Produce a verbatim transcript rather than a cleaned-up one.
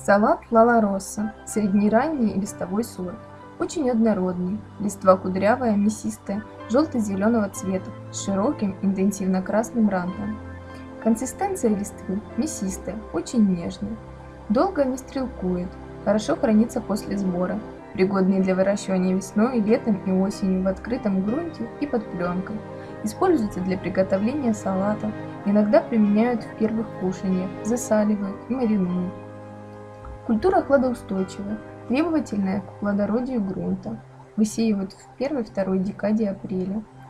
Салат Лала-Росса – среднеранний листовой сорт. Очень однородный, листва кудрявая, мясистая, желто-зеленого цвета, с широким интенсивно-красным рантом. Консистенция листвы мясистая, очень нежная. Долго не стрелкует, хорошо хранится после сбора, пригодный для выращивания весной, летом и осенью в открытом грунте и под пленкой. Используется для приготовления салата, иногда применяют в первых кушаньях, засаливают и маринуют. Культура хладоустойчивая, требовательная к плодородию грунта. Высеивают в первой-второй декаде апреля.